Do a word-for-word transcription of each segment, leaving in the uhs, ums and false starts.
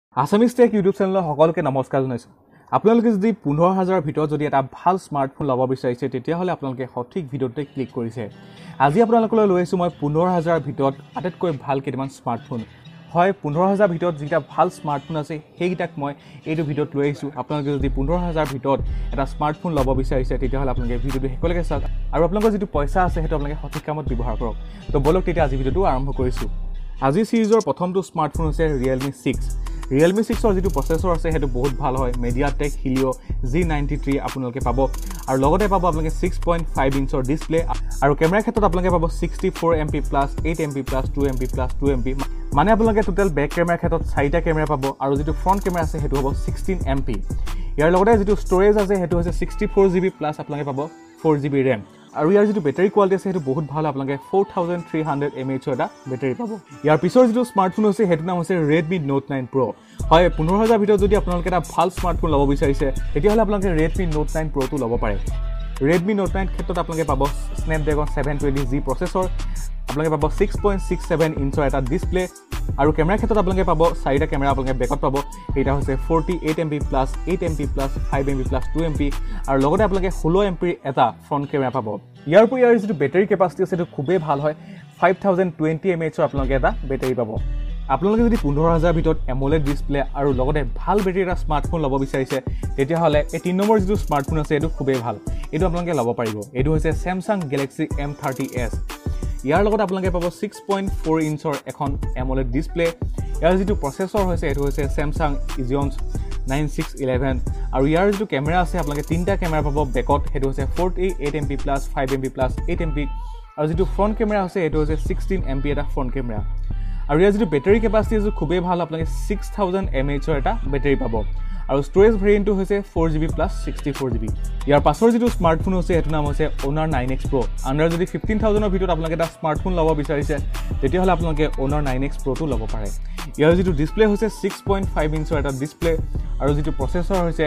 Assamese tech YouTube চেনেলৰ সকলোকে নমস্কাৰ জনাইছো। আপোনালোকে যদি পোন্ধৰ হাজাৰৰ ভিতৰত যদি এটা ভাল স্মাৰ্টফোন ল'ব বিচাৰিছে তেতিয়াহ'লে আপোনালোকে সঠিক ভিডিঅ'তে ক্লিক কৰিছে। আজি আপোনালোকলৈ লৈ আহিছো মই পোন্ধৰ হাজাৰৰ ভিতৰত আটাইতকৈ ভাল কেইটামান স্মাৰ্টফোন। হয়, পোন্ধৰ হাজাৰৰ ভিতৰত যিটা ভাল স্মাৰ্টফোন আছে সেইকেইটাক মই এইটো ভিডিঅ'ত লৈ আহিছো। আপোনালোকে যদি পোন্ধৰ হাজাৰৰ ভিতৰত এটা স্মাৰ্টফোন ল'ব বিচাৰিছে তেতিয়াহ'লে আপোনালোকে ভিডিঅ'টো শেষলৈকে চাওক আৰু আপোনালোকৰ যিটো পইচা আছে সেইটো আপোনালোকে সঠিক কামত ব্যৱহাৰ কৰক। তো বলক তেতিয়া আজি ভিডিঅ'টো আৰম্ভ কৰিছো। আজি সিৰিজৰ প্ৰথমটো স্মাৰ্টফোন হৈছে Realme ছিক্স। Realme ছিক্সৰ যিটো প্ৰচেছৰ আছে সেইটো বহুত ভাল হয়। MediaTek Helio G ninety three আপোনালোকে পাব আৰু লগতে পাব আপোনালোকে ছিক্স পইণ্ট ফাইভ ইঞ্চৰ ডিসপ্লে আৰু কেমেৰাৰ ক্ষেত্ৰত আপোনালোকে পাব sixty four M P plus eight M P plus two M P plus two M P মানে আপোনালোকে টোটেল বেক কেমেৰাৰ ক্ষেত্ৰত চাৰিটা কেমেৰা পাব আৰু যিটো ফ্ৰণ্ট কেমেৰা আছে সেইটো হ'ব ছিক্সটিন এম পি। ইয়াৰ লগতে যিটো ষ্ট'ৰেজ আছে সেইটো হৈছে sixty four G B plus আপোনালোকে পাব ফ'ৰ জি বি ৰেম আৰু ইয়াৰ যিটো বেটাৰী কোৱালিটি আছে সেইটো বহুত ভাল। আপোনালোকে four thousand three hundred M এইচৰ এটা বেটাৰী পাব। ইয়াৰ পিছৰ যিটো স্মাৰ্টফোন হৈছে সেইটো নাম হৈছে Redmi Note নাইন Pro। হয়, পোন্ধৰ হাজাৰ ভিতৰত যদি আপোনালোকে এটা ভাল স্মাৰ্টফোন ল'ব বিচাৰিছে তেতিয়াহ'লে আপোনালোকে Redmi Note নাইন Pro টো ল'ব পাৰে। Redmi Note নাইন ক্ষেত্ৰত আপোনালোকে পাব Snapdragon seven twenty G processor, আপোনালোকে পাব ছিক্স পইণ্ট ছিক্স ছেভেন ইঞ্চৰ এটা ডিসপ্লে আৰু কেমেৰাৰ ক্ষেত্ৰত আপোনালোকে পাব চাৰিটা কেমেৰা আপোনালোকে বেকত পাব। এটা হৈছে forty eight M P plus eight M P plus five M P plus two M P আৰু লগতে আপোনালোকে ষোল্ল এম পিৰ এটা ফ্ৰণ্ট কেমেৰা পাব। ইয়াৰ উপৰি ইয়াৰ যিটো বেটাৰী কেপাচিটি আছে সেইটো খুবেই ভাল হয়। ফাইভ থাউজেণ্ড টুৱেণ্টি এম এইচৰ আপোনালোকে এটা বেটাৰী পাব। আপোনালোকে যদি পোন্ধৰ হাজাৰ ভিতৰত এমোলেড ডিসপ্লে আৰু লগতে ভাল বেটাৰী এটা স্মাৰ্টফোন ল'ব বিচাৰিছে তেতিয়াহ'লে এই তিনি নম্বৰ যিটো স্মাৰ্টফোন আছে এইটো খুবেই ভাল, এইটো আপোনালোকে ল'ব পাৰিব। এইটো হৈছে Samsung Galaxy M thirty S. ইয়াৰ লগত আপোনালোকে পাব ছিক্স পইণ্ট ফ'ৰ ইঞ্চৰ এখন এমোলেড ডিসপ্লে। ইয়াৰ যিটো প্ৰচেছৰ হৈছে এইটো হৈছে Samsung Exynos nine six eleven আৰু ইয়াৰ যিটো কেমেৰা আছে আপোনালোকে তিনিটা কেমেৰা পাব বেকত, সেইটো হৈছে forty eight M P plus five M P plus eight M P আৰু যিটো ফ্ৰণ্ট কেমেৰা হৈছে এইটো হৈছে ছিক্সটিন এম পি এটা ফ্ৰণ্ট কেমেৰা আৰু ইয়াৰ যিটো বেটাৰী কেপাচিটি আছে খুবেই ভাল। আপোনালোকে ছিক্স থাউজেণ্ড এম এইচৰ এটা বেটাৰী পাব আৰু ষ্ট'ৰেজ ভেৰিয়েণ্টটো হৈছে four G B plus sixty four G B. ইয়াৰ পাছৰ যিটো স্মাৰ্টফোন হৈছে সেইটো নাম হৈছে Honor nine X Pro। Under যদি ফিফটিন থাউজেণ্ডৰ ভিতৰত আপোনালোকে এটা স্মাৰ্টফোন ল'ব বিচাৰিছে তেতিয়াহ'লে আপোনালোকে Honor নাইন এক্স Pro টো ল'ব পাৰে। ইয়াৰ যিটো ডিসপ্লে হৈছে ছিক্স পইণ্ট ফাইভ ইঞ্চৰ এটা ডিসপ্লে আৰু যিটো প্ৰচেছৰ হৈছে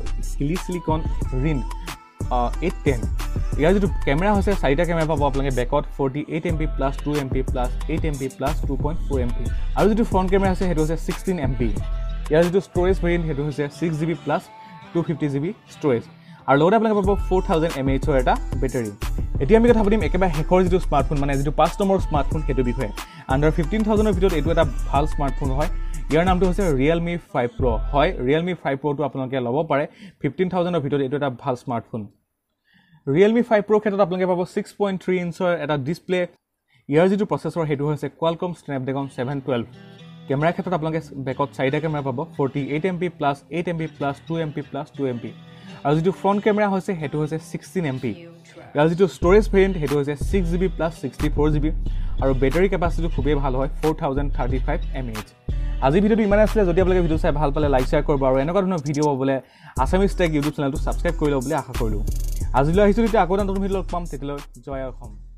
সিলিকন ৰিন এইট টেন। ইয়াৰ যিটো কেমেৰা হৈছে চাৰিটা কেমেৰা পাব আপোনালোকে বেকত, forty eight M P plus two M P plus eight M P plus two point four M P আৰু যিটো ফ্ৰণ্ট কেমেৰা আছে সেইটো হৈছে ছিক্সটিন এম পি। ইয়াৰ যিটো ষ্ট'ৰেজ ভেৰিয়েণ্ট সেইটো হৈছে six G B plus two fifty G B storage আৰু লগতে আপোনালোকে পাব ফ'ৰ থাউজেণ্ড এম এইচৰ এটা বেটাৰী। এতিয়া আমি কথা পাতিম একেবাৰে শেষৰ যিটো স্মাৰ্টফোন মানে যিটো পাঁচ নম্বৰ স্মাৰ্টফোন সেইটো বিষয়ে। আণ্ডাৰ ফিফটিন থাউজেণ্ডৰ ভিতৰত এইটো এটা ভাল স্মাৰ্টফোন হয়। ইয়াৰ নামটো হৈছে Realme ফাইভ Pro। হয়, Realme ফাইভ Pro টো আপোনালোকে ল'ব পাৰে। ফিফটিন থাউজেণ্ডৰ ভিতৰত এইটো এটা ভাল স্মাৰ্টফোন। Realme ফাইভ Pro ক্ষেত্ৰত আপোনালোকে পাব ছিক্স পইণ্ট থ্ৰী ইঞ্চৰ এটা ডিসপ্লে। ইয়াৰ যিটো প্ৰচেছৰ সেইটো হৈছে Qualcomm Snapdragon ছেভেন টুৱেল্ভ। কেমেৰাৰ ক্ষেত্ৰত আপোনালোকে বেকত চাৰিটা কেমেৰা পাব, forty eight M P plus eight M P plus two M P plus two M P আৰু যিটো ফ্ৰণ্ট কেমেৰা হৈছে সেইটো হৈছে ছিক্সটিন এম পি। ইয়াৰ যিটো ষ্ট'ৰেজ ভেৰিয়েণ্ট সেইটো হৈছে six G B plus sixty four G B আৰু battery কেপাচিটিটো খুবেই ভাল হয়, four thousand thirty five M H. আজি ভিডিঅ'টো ইমানে আছিলে। যদি আপোনালোকে ভিডিঅ' চাই ভাল পালে লাইক শ্বেয়াৰ কৰিব আৰু এনেকুৱা ধৰণৰ ভিডিঅ' পাবলৈ আসামিজ টেক ইউটিউব চেনেলটো ছাবস্ক্ৰাইব কৰি লওক বুলি আশা কৰিলোঁ। আজিলৈ আহিছোঁ, তেতিয়া আকৌ এটা নতুন ভিডিঅ' লগ পাম। তেতিয়ালৈ জয় অসম।